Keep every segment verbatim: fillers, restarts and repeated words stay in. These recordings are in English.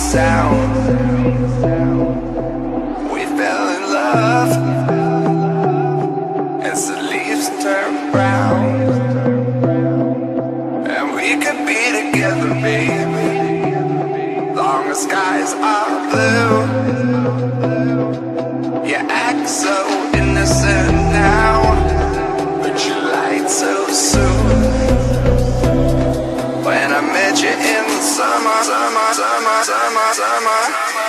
sound. We fell in love as the leaves turn brown, and we could be together, baby, long as skies are blue. You act so innocent now, but you lied so soon. When I met you in the summer, summer, summer, summer, summer.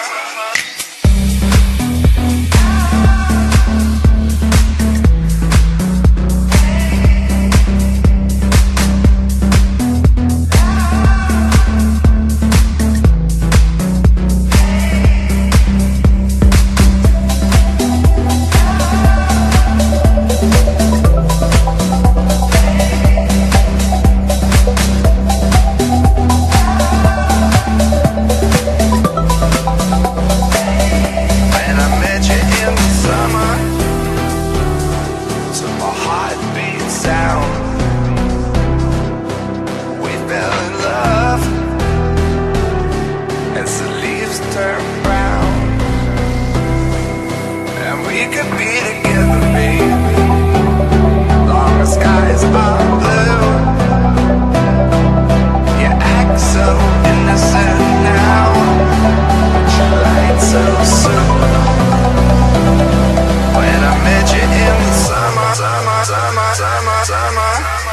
Sound. We fell in love as the leaves turn brown, and we could be together, baby, long as skies are blue. You act so innocent now, but you lied so soon. When I met you in the summer, summer, summer, summer, summer.